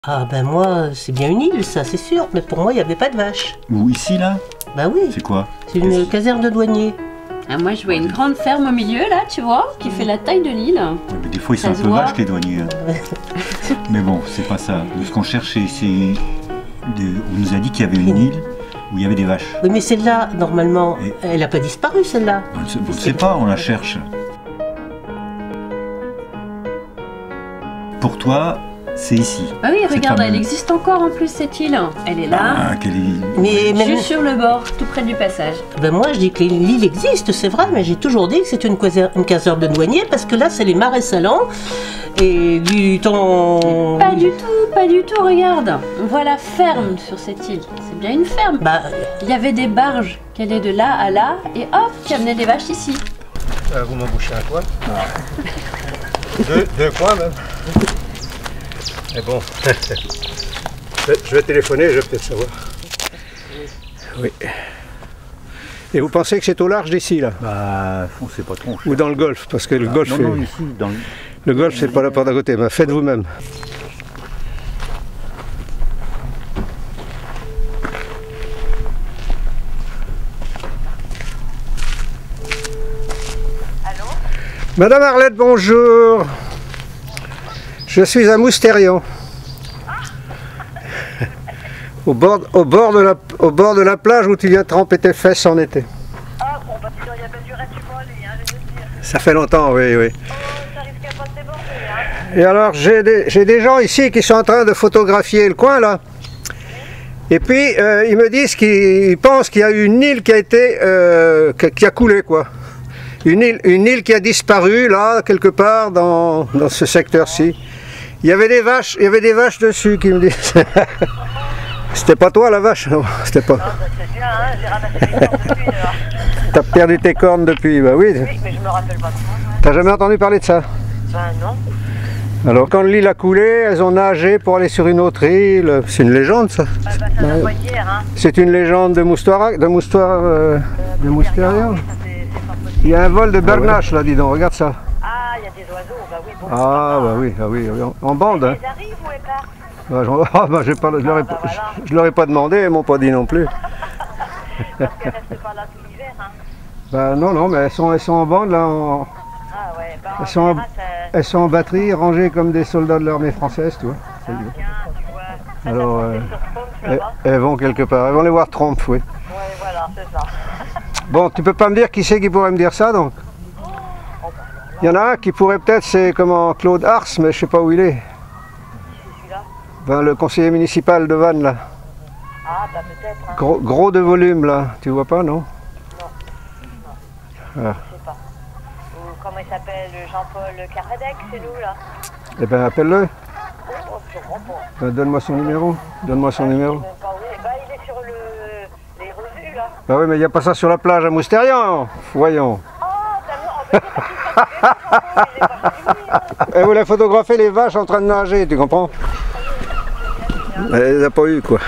Ah ben moi, c'est bien une île ça, c'est sûr, mais pour moi il n'y avait pas de vache. Ou ici là? Bah oui. C'est quoi? C'est une caserne de douaniers. Ah, moi je vois une grande ferme au milieu là, tu vois, qui fait la taille de l'île. Ouais, mais des fois ils sont un peu vaches les douaniers. Hein. Mais bon, c'est pas ça. Nous, ce qu'on cherchait, c'est... On nous a dit qu'il y avait une île où il y avait des vaches. Oui mais celle-là, normalement, elle n'a pas disparu celle-là. On ne sait pas, on la cherche. Pour toi, c'est ici. Ah oui, regarde, elle existe encore en plus cette île. Elle est là, Mais juste sur le bord, tout près du passage. Ben moi je dis que l'île existe, c'est vrai, mais j'ai toujours dit que c'était une caserne de douaniers parce que là c'est les marais salants et du temps... Pas du tout, regarde. On voit la ferme sur cette île. C'est bien une ferme. Bah, il y avait des barges qui allaient de là à là et hop, qui amenaient des vaches ici. Vous m'embouchez un coin. Deux coins même. Mais bon, je vais téléphoner, je vais peut-être savoir. Oui. Et vous pensez que c'est au large d'ici, là? Bah, on sait pas trop. Ou dans le golfe? Parce que le golfe non, est... non, ici, dans le... Le golfe, c'est pas la porte d'à côté. Bah, faites vous-même. Allô? Madame Arlette, bonjour. Je suis à Moustérian. Au bord de la plage où tu viens tremper tes fesses en été. Ah bon, bah dis donc, il y a bien du reste du voler, hein, je veux dire. Ça fait longtemps, oui, oui. Oh, ça risque pas de déborder, hein. Et alors, j'ai des gens ici qui sont en train de photographier le coin, là. Et puis, ils me disent qu'ils pensent qu'il y a une île qui a été... qui a coulé, quoi. Une île qui a disparu, là, quelque part, dans ce secteur-ci. Il y avait des vaches dessus, qui me disent. C'était pas toi, la vache, non? C'était pas... Non, bah, c'est bien, hein, j'ai ramassé les cornes depuis, alors. T'as perdu tes cornes depuis, bah oui. Oui, mais je me rappelle pas de ça. T'as jamais entendu parler de ça? Ben non. Alors, quand l'île a coulé, elles ont nagé pour aller sur une autre île. C'est une légende, ça. Ah, bah, ça date pas d'hier, hein. C'est une légende de Moustérian. Oui, ça, c'est pas possible. Il y a un vol de bernache, là, dis donc, regarde ça. Ah, il y a des oiseaux, bah oui, bon. Ah, bah oui, en bande, hein. Ils arrivent ou elles partent? Bah, je leur ai pas demandé, ils m'ont pas dit non plus. Parce qu'elles restent pas là tout l'hiver, hein. Bah non, mais elles sont en bande, là. Ah ouais, bah en Elles sont, général, elles sont en batterie, rangées comme des soldats de l'armée française, tu vois. tiens, tu vois. Ça, Alors, ça sur Trump, là-bas. elles vont quelque part. Elles vont les voir Trump, oui. Ouais, voilà, c'est ça. Bon, tu peux pas me dire qui c'est qui pourrait me dire ça, donc? Il y en a un qui pourrait peut-être, c'est comment, Claude Ars, mais je sais pas où il est. Qui c'est celui-là? Ben, le conseiller municipal de Vannes, là. Ah, bah peut-être, hein. Gros de volume, là. Tu vois pas, non? Non. Ah. Je sais pas. Ou comment il s'appelle, Jean-Paul Caradec, c'est nous, là. Eh ben, appelle-le. Oh, je comprends pas. Donne-moi son numéro. Donne-moi son Je sais numéro. même pas où il est. Bah, il est sur les revues, là. Bah oui, mais il n'y a pas ça sur la plage à Moustérian. Voyons. Oh, tellement. Oh, bah, il est pas chez lui. Elle voulait photographier les vaches en train de nager, tu comprends? Elle les a pas eu, quoi.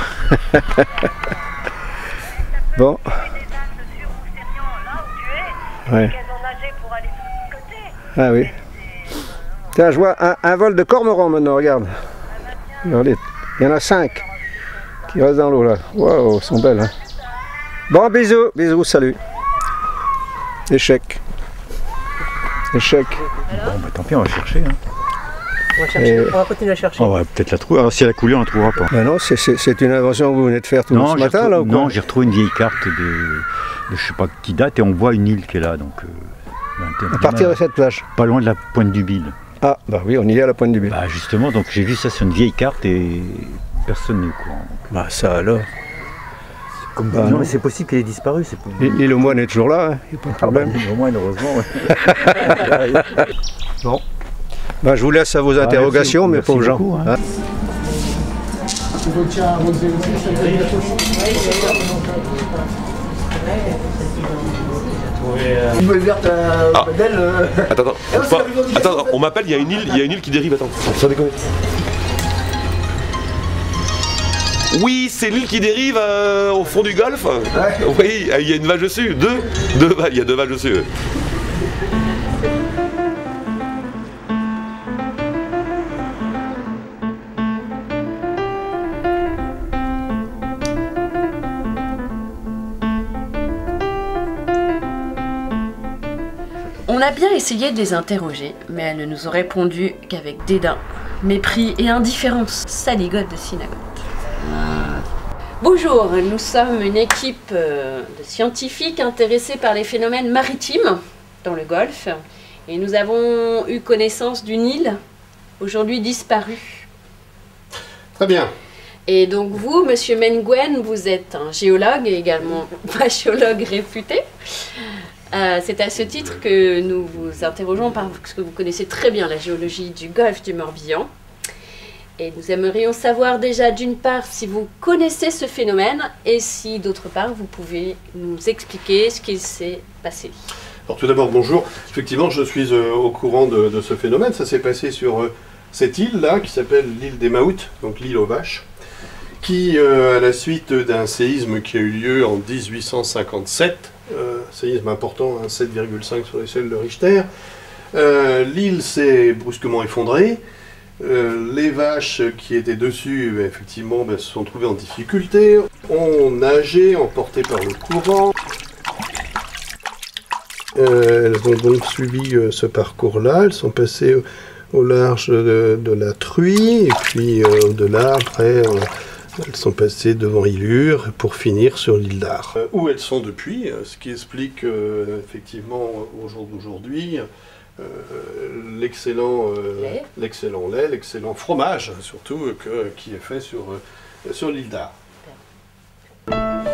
Bon. Il y a des vaches sur Moustérian, là où tu es. Ouais. Et qu'elles ont nagé pour aller de l'autre côté. Ah oui. Tiens, je vois un vol de cormorans maintenant, regarde. Regardez, il y en a 5 qui restent dans l'eau là. Waouh, elles sont belles. Hein. Bon, bisous, salut. Échec. Échec. Bon, bah tant pis, on va chercher. Hein. On va continuer à chercher. On va peut-être la trouver. Alors, si elle a coulé, on la trouvera pas. Ben non, c'est une invention que vous venez de faire tout ce matin là ou quoi? Non, j'ai retrouvé une vieille carte de je sais pas qui date et on voit une île qui est là. Donc, à partir de cette plage? Pas loin de la pointe du Bile. Ah, bah oui, on y est à la pointe du Bile. Bah justement, donc j'ai vu ça sur une vieille carte et personne n'est au courant. Bah ça alors. Comme bah, non, mais c'est possible qu'elle ait disparu. L'île aux moines est toujours là, il n'y a pas de problème. Au moins, heureusement. Ouais. Bon. Bah, je vous laisse à vos interrogations, mes pauvres gens. Beaucoup, hein. Une nouvelle verte d'elle. Attends, on m'appelle, il y a une île qui dérive, attends, sans déconner. Oui, c'est l'île qui dérive au fond du golfe. Ouais. Oui, il y a une vache dessus, il y a 2 vaches dessus. a bien essayé de les interroger, mais elles ne nous ont répondu qu'avec dédain, mépris et indifférence. Saligote de synagogue. Bonjour, nous sommes une équipe de scientifiques intéressés par les phénomènes maritimes dans le Golfe. Et nous avons eu connaissance d'une île, aujourd'hui disparue. Très bien. Et donc vous, monsieur Mengwen, vous êtes un géologue et également géologue réputé. C'est à ce titre que nous vous interrogeons parce que vous connaissez très bien la géologie du Golfe du Morbihan. Et nous aimerions savoir déjà d'une part si vous connaissez ce phénomène et si d'autre part vous pouvez nous expliquer ce qu'il s'est passé. Alors tout d'abord, bonjour. Effectivement, je suis au courant de ce phénomène. Ça s'est passé sur cette île-là, qui s'appelle l'île des Maoutes, donc l'île aux vaches, qui, à la suite d'un séisme qui a eu lieu en 1857, séisme important, hein, 7,5 sur l'échelle de Richter, l'île s'est brusquement effondrée. Les vaches qui étaient dessus, effectivement, se sont trouvées en difficulté, ont nagé, emportées par le courant. Elles ont donc suivi ce parcours-là, elles sont passées au large de la Truie, et puis au-delà, après, elles sont passées devant Ilure pour finir sur l'île d'Ar. Où elles sont depuis, ce qui explique effectivement au jour d'aujourd'hui l'excellent lait, l'excellent fromage surtout qui est fait sur l'île d'Ar.